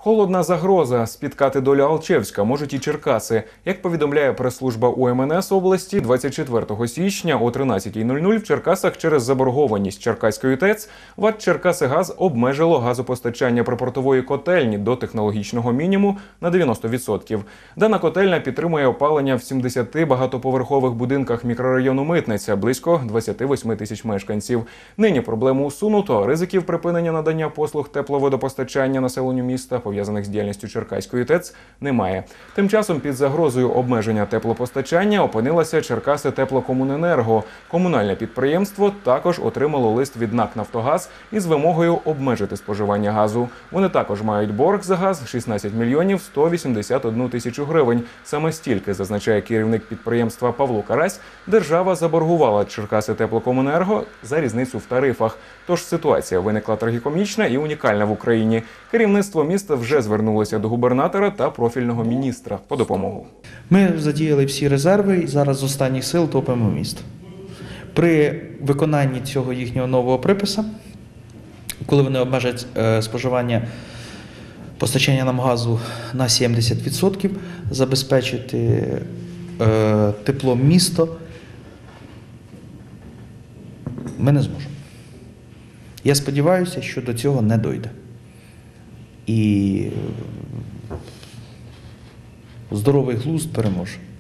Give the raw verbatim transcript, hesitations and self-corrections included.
Холодна загроза. Спіткати долю Алчевська можуть і Черкаси. Як повідомляє прес-служба У Ем Ен Ес області, двадцять четвертого січня о тринадцятій нуль нуль в Черкасах через заборгованість Черкаської ТЕЦ ВАТ «Черкасигаз» обмежило газопостачання припортової котельні до технологічного мінімуму на дев'яносто відсотків. Дана котельня підтримує опалення в сімдесяти багатоповерхових будинках мікрорайону Митниця, близько двадцяти восьми тисяч мешканців. Нині проблему усунуто, ризиків припинення надання послуг тепловодопостачання населенню міста, пов'язаних з діяльністю Черкаської ТЕЦ, немає. Тим часом під загрозою обмеження теплопостачання опинилася Черкаси Теплокомуненерго. Комунальне підприємство також отримало лист від НАК «Нафтогаз» із вимогою обмежити споживання газу. Вони також мають борг за газ шістнадцять мільйонів сто вісімдесят одну тисячу гривень. Саме стільки, зазначає керівник підприємства Павло Карась, держава заборгувала Черкаси Теплокомуненерго за різницю в тарифах. Тож ситуація виникла трагікомічна і унікальна в Україні. Керівництво міста вже звернулося до губернатора та профільного міністра по допомогу. Ми задіяли всі резерви і зараз з останніх сил топимо місто. При виконанні цього їхнього нового припису, коли вони обмежать е, споживання постачання нам газу на сімдесят відсотків, забезпечити е, теплом місто, ми не зможемо. Я сподіваюся, що до цього не дойде. І здоровий глузд переможе.